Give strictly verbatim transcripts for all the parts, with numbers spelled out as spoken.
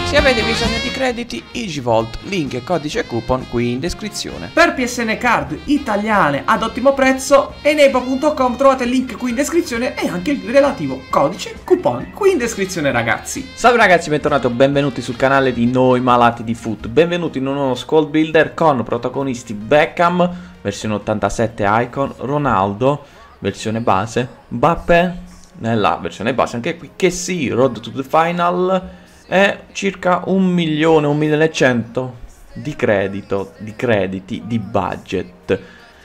Se avete bisogno di crediti, Easyvault, link e codice coupon qui in descrizione. Per P S N card italiane ad ottimo prezzo, eneba punto com, trovate il link qui in descrizione e anche il relativo codice coupon qui in descrizione, ragazzi. Salve ragazzi, bentornati o benvenuti sul canale di Noi Malati di Foot. Benvenuti in un nuovo squad builder con protagonisti Beckham, versione ottantasette Icon, Ronaldo, versione base, Mbappé, nella versione base anche qui, che sì, Road to the Final, e circa un milione, un milione e cento di credito, di crediti, di budget.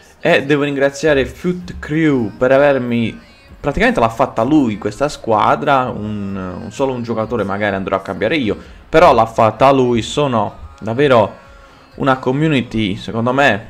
E devo ringraziare Foot Crew per avermi, praticamente l'ha fatta lui questa squadra, un, un solo un giocatore magari andrò a cambiare io, però l'ha fatta lui. Sono davvero una community, secondo me,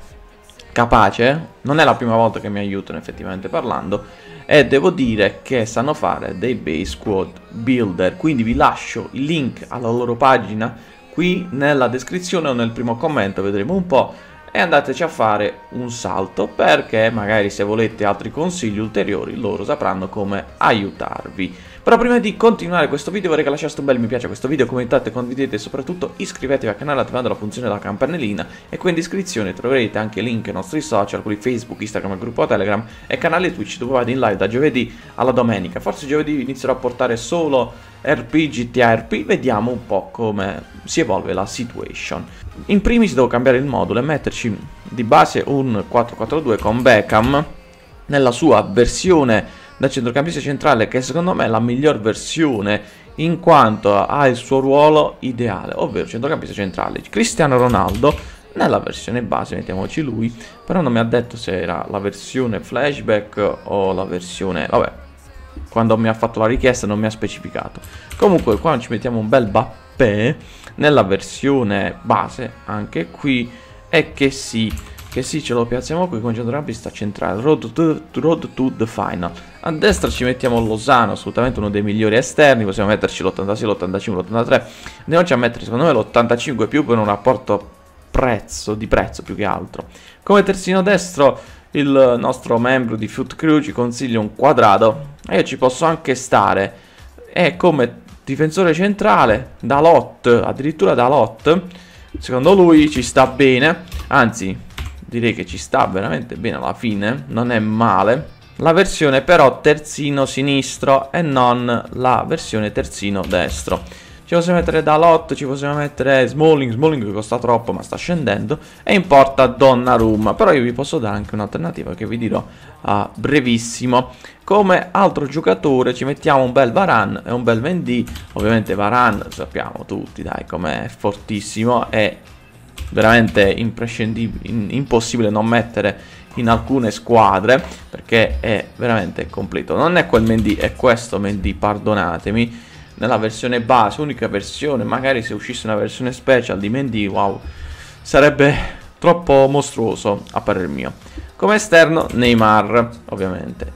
capace. Non è la prima volta che mi aiutano effettivamente parlando, e devo dire che sanno fare dei bei squad builder, quindi vi lascio il link alla loro pagina qui nella descrizione o nel primo commento, vedremo un po', e andateci a fare un salto, perché magari se volete altri consigli ulteriori loro sapranno come aiutarvi. Però prima di continuare questo video vorrei che lasciaste un bel mi piace a questo video, commentate, condividete e soprattutto iscrivetevi al canale attivando la funzione della campanellina, e qui in descrizione troverete anche link ai nostri social, quelli Facebook, Instagram, il gruppo Telegram e canale Twitch, dove vado in live da giovedì alla domenica. Forse giovedì inizierò a portare solo R P, G T A R P, vediamo un po' come si evolve la situation. In primis devo cambiare il modulo e metterci di base un quattro quattro due con Beckham nella sua versione da centrocampista centrale, che secondo me è la miglior versione in quanto ha il suo ruolo ideale, ovvero centrocampista centrale. Cristiano Ronaldo nella versione base, mettiamoci lui, però non mi ha detto se era la versione flashback o la versione, vabbè, quando mi ha fatto la richiesta non mi ha specificato. Comunque qua ci mettiamo un bel Mbappé nella versione base anche qui, e che sì, che sì, ce lo piazziamo qui con centrocampista centrale, road to, road to the final. A destra ci mettiamo Lozano, assolutamente uno dei migliori esterni, possiamo metterci l'ottantasei, l'ottantacinque, l'ottantatré, andiamoci a mettere secondo me l'ottantacinque più per un rapporto prezzo, di prezzo più che altro. Come terzino destro il nostro membro di Foot Crew ci consiglia un Quadrado, e io ci posso anche stare, e come difensore centrale Dalot, addirittura Dalot, secondo lui ci sta bene, anzi direi che ci sta veramente bene alla fine, non è male. La versione però terzino sinistro e non la versione terzino destro. Ci possiamo mettere Dalot, ci possiamo mettere Smalling, Smalling che costa troppo ma sta scendendo, e in porta Donnarumma. Però io vi posso dare anche un'alternativa che vi dirò a brevissimo. Come altro giocatore ci mettiamo un bel Varane e un bel Mendy. Ovviamente Varane sappiamo tutti, dai, com'è fortissimo, è veramente imprescindibile, impossibile non mettere in alcune squadre, perché è veramente completo. Non è quel Mendy, è questo Mendy, pardonatemi, nella versione base, unica versione. Magari se uscisse una versione special di Mendy, wow, sarebbe troppo mostruoso a parer mio. Come esterno Neymar, ovviamente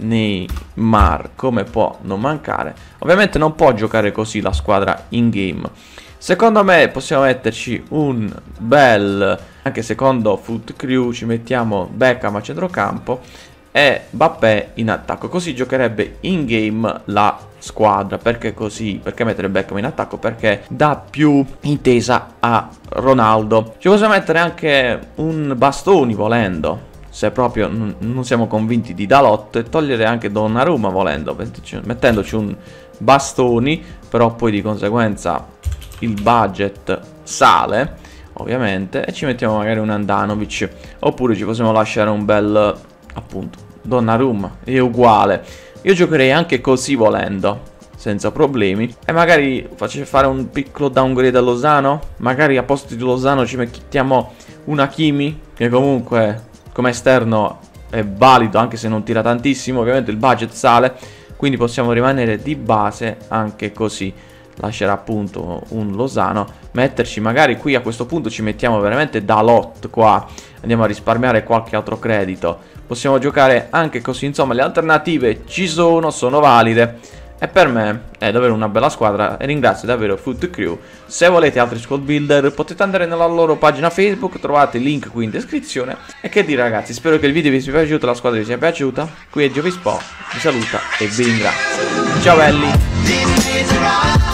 Neymar, come può non mancare. Ovviamente non può giocare così la squadra in game. Secondo me possiamo metterci un bel, anche secondo Foot Crew ci mettiamo Beckham a centrocampo e Mbappé in attacco, così giocherebbe in game la squadra. Perché così? Perché mettere Beckham in attacco? Perché dà più intesa a Ronaldo. Ci possiamo mettere anche un Bastoni volendo, se proprio non siamo convinti di Dalot, e togliere anche Donnarumma volendo, mettendoci un Bastoni, però poi di conseguenza il budget sale ovviamente, e ci mettiamo magari un Andanovic, oppure ci possiamo lasciare un bel, appunto, Donnarumma, è uguale. Io giocherei anche così volendo, senza problemi, e magari faccio fare un piccolo downgrade a Lozano, magari a posto di Lozano ci mettiamo un Hakimi, che comunque come esterno è valido anche se non tira tantissimo. Ovviamente il budget sale, quindi possiamo rimanere di base anche così. Lascerà appunto un Lozano, metterci magari qui a questo punto ci mettiamo veramente Dalot qua, andiamo a risparmiare qualche altro credito. Possiamo giocare anche così, insomma le alternative ci sono, sono valide, e per me è davvero una bella squadra, e ringrazio davvero Foot Crew. Se volete altri squad builder potete andare nella loro pagina Facebook, trovate il link qui in descrizione. E che dire ragazzi, spero che il video vi sia piaciuto, la squadra vi sia piaciuta. Qui è Giovispo, vi saluta e vi ringrazio. Ciao belli!